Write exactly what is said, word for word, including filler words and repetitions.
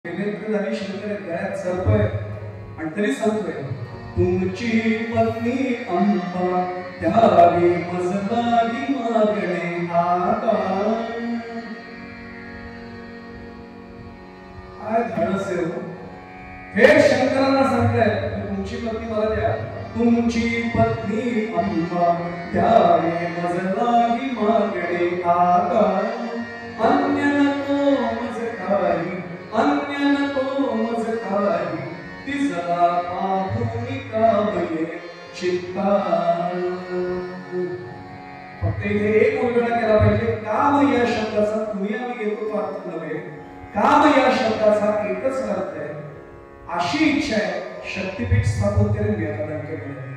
झाली शंकर गळ्यात सरतोय आणि तरी सांगतोय तुमची पत्नी अंबा त्यावी मजलागी मागणे आता काय धाडस आहे हो. हे शंकरांना सांगताय तुमची पत्नी मला द्या. तुमची पत्नी अंबा त्यावी मजलागी मागणे आता अन्य नको मज काही अन्य नको मज काही तिसरा पाहुनी काबये चित्ता. फक्त इथे एक उलगडा केला पाहिजे. काम या शब्दाचा तुम्ही आम्ही घेतो तो अर्थ नव्हे. काम या शब्दाचा एकच अर्थ आहे. अशी इच्छा आहे शक्तीपीठ स्थापन करून घ्यायला